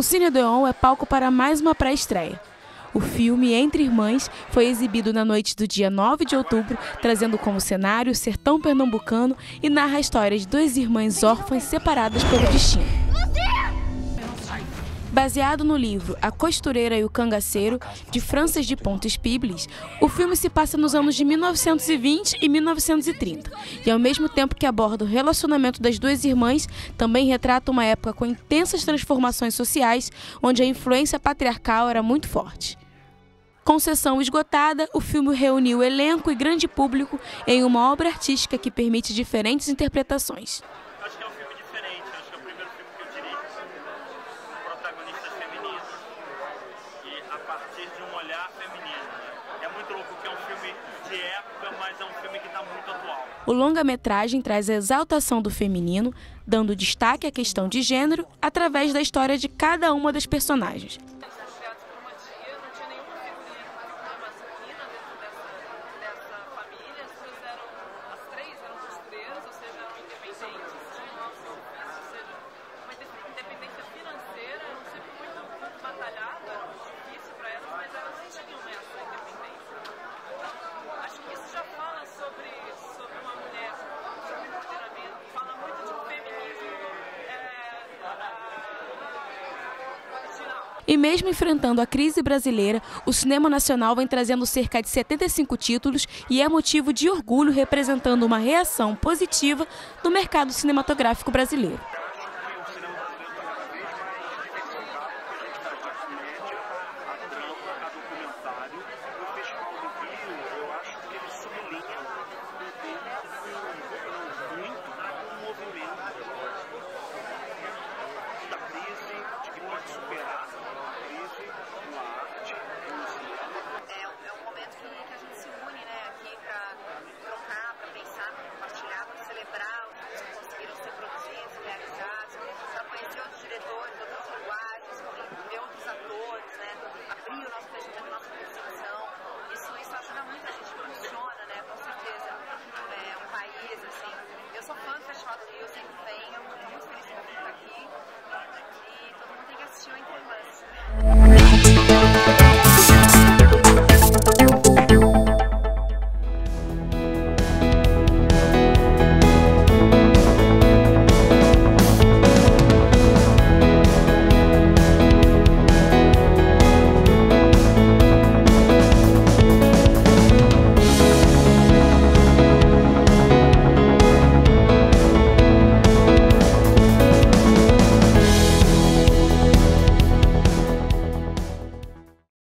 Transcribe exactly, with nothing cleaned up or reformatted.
Cine Odeon é palco para mais uma pré-estreia. O filme Entre Irmãs foi exibido na noite do dia nove de outubro, trazendo como cenário o sertão pernambucano e narra a história de duas irmãs órfãs separadas pelo destino. Baseado no livro A Costureira e o Cangaceiro, de Frances de Pontes Piblis, o filme se passa nos anos de mil novecentos e vinte e mil novecentos e trinta, e ao mesmo tempo que aborda o relacionamento das duas irmãs, também retrata uma época com intensas transformações sociais, onde a influência patriarcal era muito forte. Com sessão esgotada, o filme reuniu elenco e grande público em uma obra artística que permite diferentes interpretações. Acho que é um filme diferente, acho que é o primeiro filme que eu dirijo, protagonistas femininas, e a partir de um olhar feminino. É muito louco que é um filme de época, mas é um filme que está muito atual. O longa-metragem traz a exaltação do feminino, dando destaque à questão de gênero através da história de cada uma das personagens. E mesmo enfrentando a crise brasileira, o cinema nacional vem trazendo cerca de setenta e cinco títulos e é motivo de orgulho, representando uma reação positiva do mercado cinematográfico brasileiro.